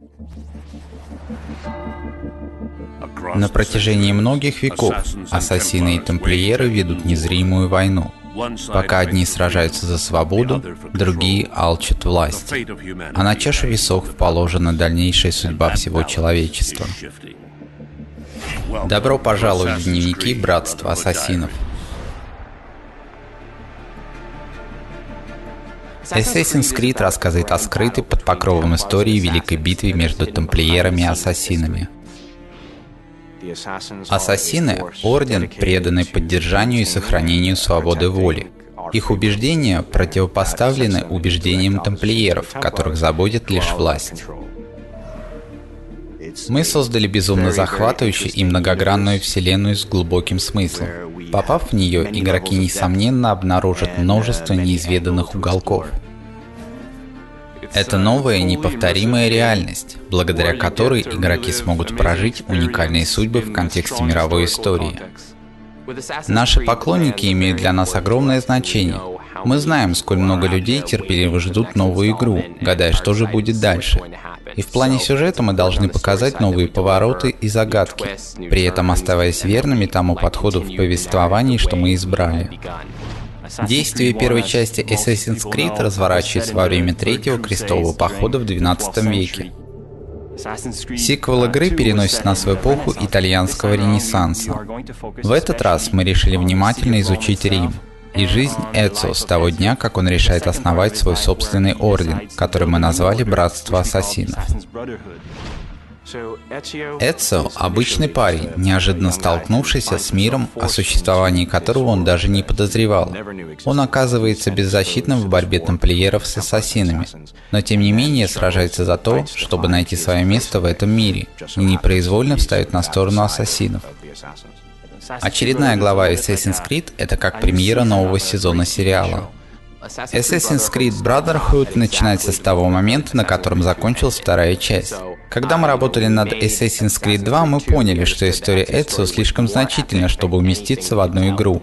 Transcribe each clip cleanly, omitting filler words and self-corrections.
На протяжении многих веков ассасины и тамплиеры ведут незримую войну. Пока одни сражаются за свободу, другие алчат власти. А на чашу весов положена дальнейшая судьба всего человечества. Добро пожаловать в дневники Братства Ассасинов. Assassin's Creed рассказывает о скрытой под покровом истории великой битве между тамплиерами и ассасинами. Ассасины – орден, преданный поддержанию и сохранению свободы воли. Их убеждения противопоставлены убеждениям тамплиеров, которых заботит лишь власть. Мы создали безумно захватывающую и многогранную вселенную с глубоким смыслом. Попав в нее, игроки несомненно обнаружат множество неизведанных уголков. Это новая неповторимая реальность, благодаря которой игроки смогут прожить уникальные судьбы в контексте мировой истории. Наши поклонники имеют для нас огромное значение. Мы знаем, сколь много людей терпеливо ждут новую игру, гадая, что же будет дальше. И в плане сюжета мы должны показать новые повороты и загадки, при этом оставаясь верными тому подходу в повествовании, что мы избрали. Действие первой части Assassin's Creed разворачивается во время Третьего крестового похода в XII веке. Сиквел игры переносит нас в эпоху итальянского Ренессанса. В этот раз мы решили внимательно изучить Рим и жизнь Эцио с того дня, как он решает основать свой собственный орден, который мы назвали Братство Ассасинов. Эцио – обычный парень, неожиданно столкнувшийся с миром, о существовании которого он даже не подозревал. Он оказывается беззащитным в борьбе тамплиеров с ассасинами, но тем не менее сражается за то, чтобы найти свое место в этом мире, и непроизвольно встает на сторону ассасинов. Очередная глава Assassin's Creed – это как премьера нового сезона сериала. Assassin's Creed Brotherhood начинается с того момента, на котором закончилась вторая часть. Когда мы работали над Assassin's Creed 2, мы поняли, что история Эцио слишком значительна, чтобы уместиться в одну игру.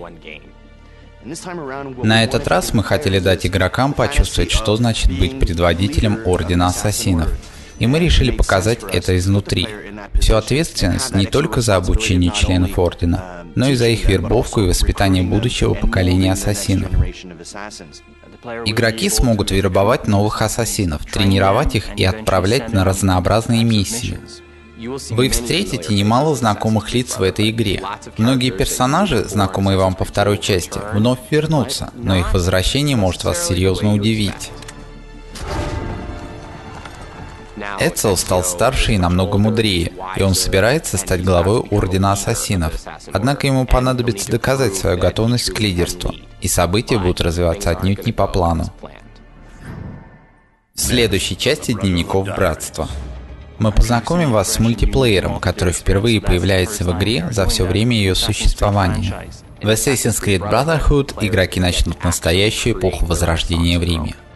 На этот раз мы хотели дать игрокам почувствовать, что значит быть предводителем Ордена Ассасинов. И мы решили показать это изнутри. Всю ответственность не только за обучение членов Ордена, но и за их вербовку и воспитание будущего поколения ассасинов. Игроки смогут вербовать новых ассасинов, тренировать их и отправлять на разнообразные миссии. Вы встретите немало знакомых лиц в этой игре. Многие персонажи, знакомые вам по второй части, вновь вернутся, но их возвращение может вас серьезно удивить. Эцио стал старше и намного мудрее, и он собирается стать главой Ордена Ассасинов. Однако ему понадобится доказать свою готовность к лидерству, и события будут развиваться отнюдь не по плану. В следующей части Дневников Братства мы познакомим вас с мультиплеером, который впервые появляется в игре за все время ее существования. В Assassin's Creed Brotherhood игроки начнут настоящую эпоху Возрождения в Риме.